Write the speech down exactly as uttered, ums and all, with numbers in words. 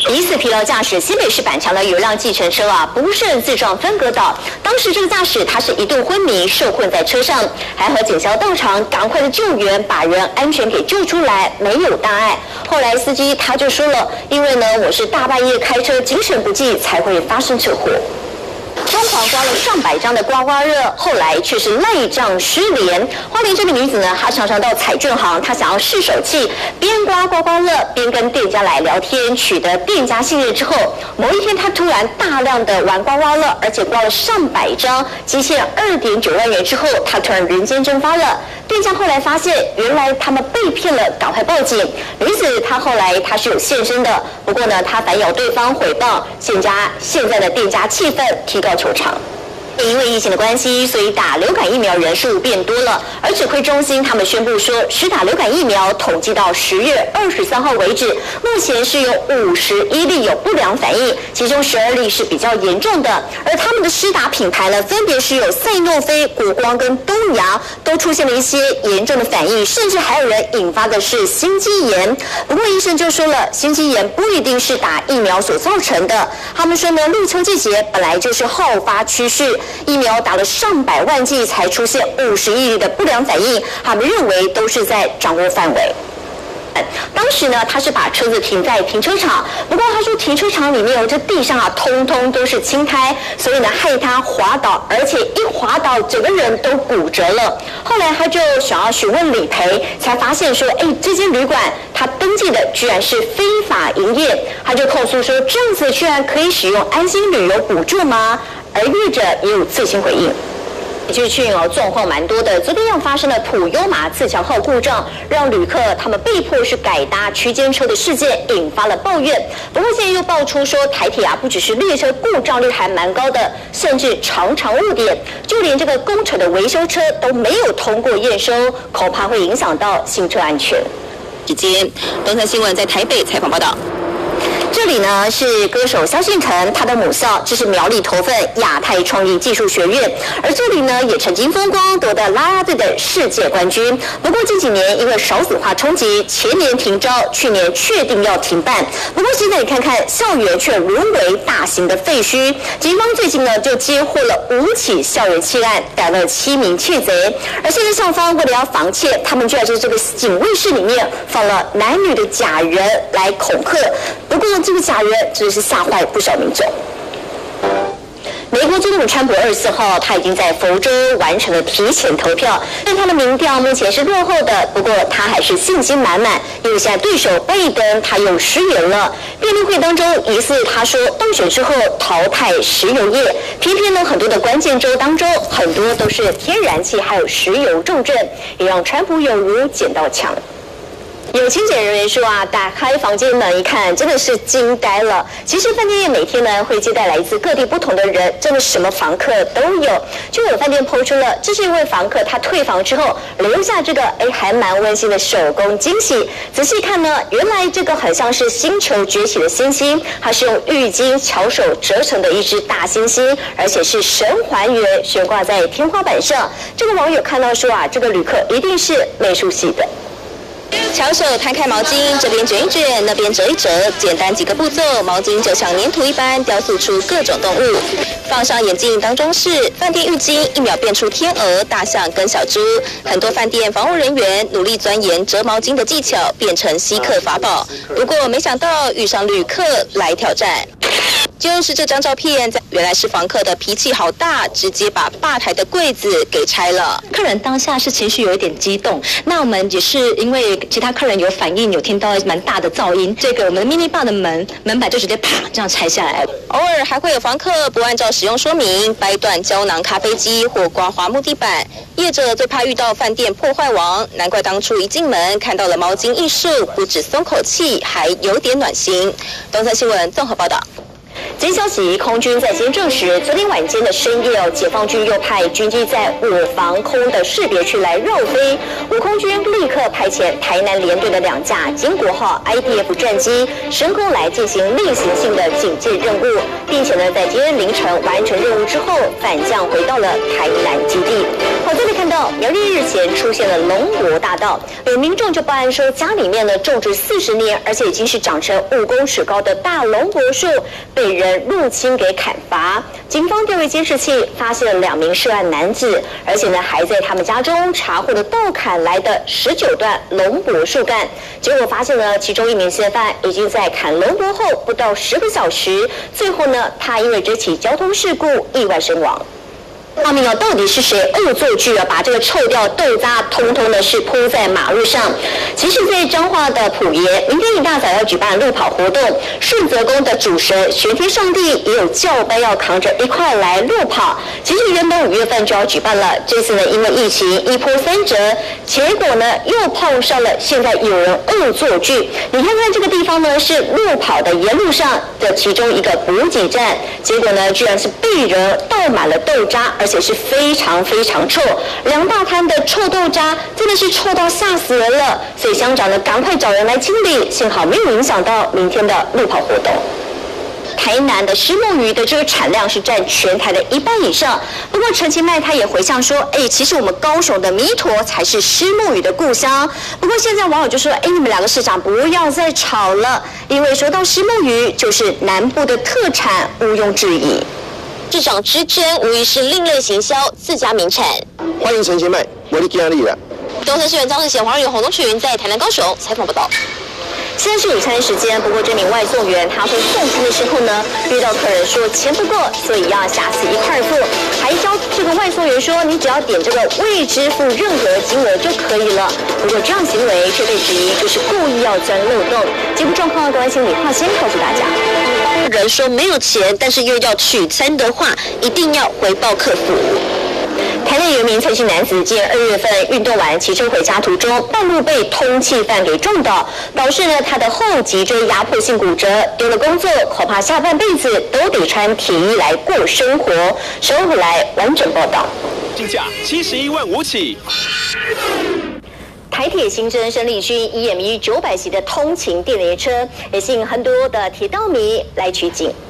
疑似疲劳驾驶，新北市板桥的有辆计程车啊，不慎自撞分隔岛。当时这个驾驶他是一度昏迷，受困在车上，还和警消到场，赶快的救援，把人安全给救出来，没有大碍。后来司机他就说了，因为呢我是大半夜开车，精神不济，才会发生车祸。疯狂刮了上百张的刮刮乐，后来却是赖账失联。花莲这个女子呢，她常常到彩券行，她想要试手气，边刮刮刮乐边跟店家来聊天，取得店家信任之后，某一天她突然大量的玩刮刮乐，而且刮了上百张，积欠二点九万元之后，她突然人间蒸发了。店家后来发现，原来他们被骗了，赶快报警。女子她后来她是有现身的，不过呢，她反咬对方诽谤，现家现在的店家气愤，提告求偿。因为疫情的关系，所以打流感疫苗人数变多了。而指挥中心他们宣布说，施打流感疫苗统计到十月二十三号为止，目前是有五十一例有不良反应，其中十二例是比较严重的。而他们的施打品牌呢，分别是有赛诺菲、国光跟东阳，都出现了一些严重的反应，甚至还有人引发的是心肌炎。不过医生就说了，心肌炎不一定是打疫苗所造成的。他们说呢，立秋季节本来就是好发趋势。疫苗打了上百万剂才出现五十亿例的不良反应，他们认为都是在掌握范围。当时呢，他是把车子停在停车场，不过他说停车场里面有这地上啊，通通都是青苔，所以呢害他滑倒，而且一滑倒整个人都骨折了。后来他就想要询问理赔，才发现说，哎，这间旅馆他登记的居然是非法营业，他就控诉说，这样子居然可以使用安心旅游补助吗？而业者也有最新回应。就是去哦，状况蛮多的。昨天又发生了普悠玛自强号故障，让旅客他们被迫是改搭区间车的事件，引发了抱怨。不过现在又爆出说，台铁啊不只是列车故障率还蛮高的，甚至常常误点，就连这个工程的维修车都没有通过验收，恐怕会影响到行车安全。时间，东森新闻在台北采访报道。这里呢是歌手萧敬腾他的母校，这是苗栗头份亚太创意技术学院，而这里呢也曾经风光夺得啦啦队的世界冠军。不过近几年因为少子化冲击，前年停招，去年确定要停办。不过现在你看看，校园却沦为大型的废墟。警方最近呢就接获了五起校园窃案，逮了七名窃贼。而现在校方为了要防窃，他们居然在这个警卫室里面放了男女的假人来恐吓。不过这个假人真的是吓坏不少民众。美国总统川普二十四号，他已经在佛州完成了提前投票，但他的民调目前是落后的。不过他还是信心满满，因为现在对手拜登他又失言了。辩论会当中，疑似他说当选之后淘汰石油业，偏偏呢很多的关键州当中，很多都是天然气还有石油重镇，也让川普有如捡到枪。有清洁人员说啊，打开房间门一看，真的是惊呆了。其实饭店业每天呢会接待来自各地不同的人，真的什么房客都有。就有饭店抛出了，这是一位房客他退房之后留下这个哎还蛮温馨的手工惊喜。仔细看呢，原来这个很像是星球崛起的星星，它是用浴巾巧手折成的一只大猩猩，而且是神还原悬挂在天花板上。这个网友看到说啊，这个旅客一定是美术系的。巧手摊开毛巾，这边卷一卷，那边折一折，简单几个步骤，毛巾就像粘土一般雕塑出各种动物。放上眼镜当中是饭店浴巾，一秒变出天鹅、大象跟小猪。很多饭店防务人员努力钻研折毛巾的技巧，变成稀客法宝。不过没想到遇上旅客来挑战。就是这张照片，原来是房客的脾气好大，直接把吧台的柜子给拆了。 客人当下是情绪有一点激动，那我们也是因为其他客人有反应，有听到蛮大的噪音，这个我们的 mini bar 的门门板就直接啪这样拆下来。 偶尔还会有房客不按照使用说明掰断胶囊咖啡机或刮滑木地板，业者最怕遇到饭店破坏王，难怪当初一进门看到了毛巾艺术，不止松口气，还有点暖心。东森新闻综合报道。 经消息，空军在今天证实，昨天晚间的深夜哦，解放军又派军机在我防空的识别区来绕飞，我空军立刻派遣台南联队的两架经国号 I D F 战机升空来进行例行性的警戒任务，并且呢，在今天凌晨完成任务之后，反降回到了台南基地。好，这里看到苗栗日前出现了龙国大盗，有民众就报案说，家里面呢种植四十年，而且已经是长成五公尺高的大龙柏树，被人入侵给砍伐。警方调阅监视器，发现了两名涉案男子，而且呢还在他们家中查获了盗砍来的十九段龙柏树干。结果发现呢，其中一名嫌犯已经在砍龙柏后不到十个小时，最后呢，他因为这起交通事故意外身亡。阿明啊，到底是谁恶作剧啊？把这个臭掉豆渣通通的是铺在马路上。其实，在彰化的埔爷，明天一大早要举办路跑活动，顺泽宫的主神玄天上帝也有叫班要扛着一块来路跑。其实原本五月份就要举办了，这次呢因为疫情一波三折，结果呢又碰上了现在有人恶作剧。你看看这个地方呢是路跑的沿路上的其中一个补给站，结果呢居然是被人倒满了豆渣。而且是非常非常臭，两大滩的臭豆渣真的是臭到吓死人了，所以乡长呢赶快找人来清理，幸好没有影响到明天的路跑活动。台南的虱目鱼的这个产量是占全台的一半以上。不过陈其迈他也回向说，哎，其实我们高雄的弥陀才是虱目鱼的故乡。不过现在网友就说，哎，你们两个市长不要再吵了，因为说到虱目鱼就是南部的特产，毋庸置疑。市长之争无疑是另类行销，自家名产。 欢迎陈其迈，我的家里了。 东城市员张志贤、黄仁勇、洪东群在台南、高雄采访报道。现在是午餐时间，不过这名外送员他会送餐的时候呢，遇到客人说钱不够，所以要下次一块付，还教这个外送员说，你只要点这个未支付任何金额就可以了。不过这样行为却被质疑就是故意要钻漏洞。节目状况，关心李化先告诉大家。人说没有钱，但是又要取餐的话，一定要回报客服。台内有一名蔡姓男子，今年二月份运动完骑车回家途中，半路被通缉犯给撞倒，导致呢他的后脊椎压迫性骨折，丢了工作，恐怕下半辈子都得穿铁衣来过生活。收回来完整报道。 进价七十一万五起。 台铁新增生力军 E M E 九百 席的通勤电联车，也吸引很多的铁道迷来取景。